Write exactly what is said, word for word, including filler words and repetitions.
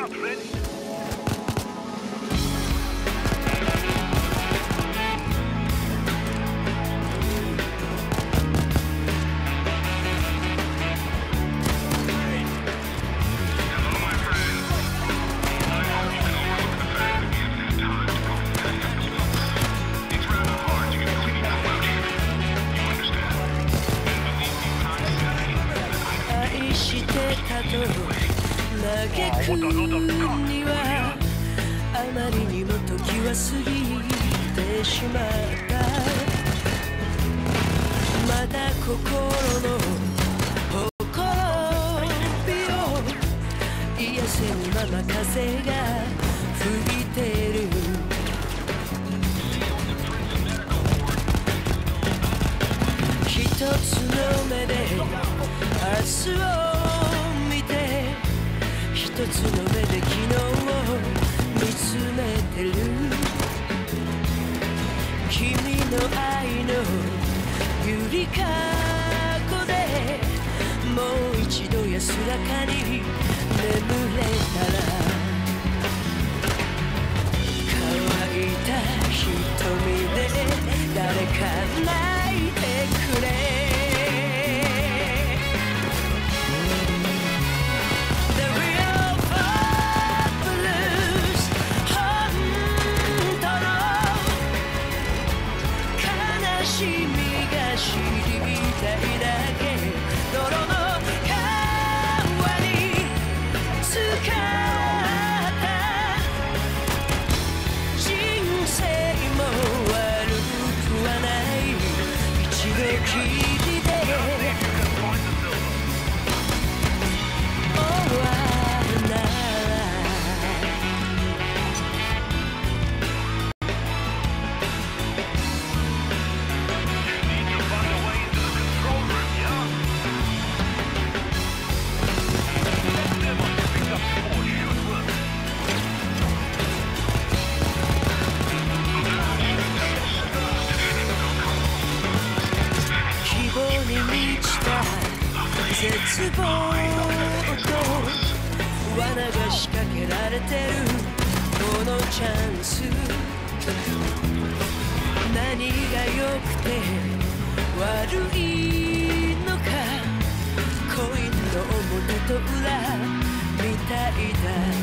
嘆くにはあまりにも時は過ぎてしまった。まだ心のほころびを癒せぬまま風が吹いてる。一つの目で明日を一つの目で昨日を見つめてる。君の愛のゆりかごでもう一度安らかに眠れたら。乾いた瞳で誰か泣いてくれ。絶望と罠が仕掛けられてるこのチャンス。何が良くて悪いのかコインの表と裏みたいだ。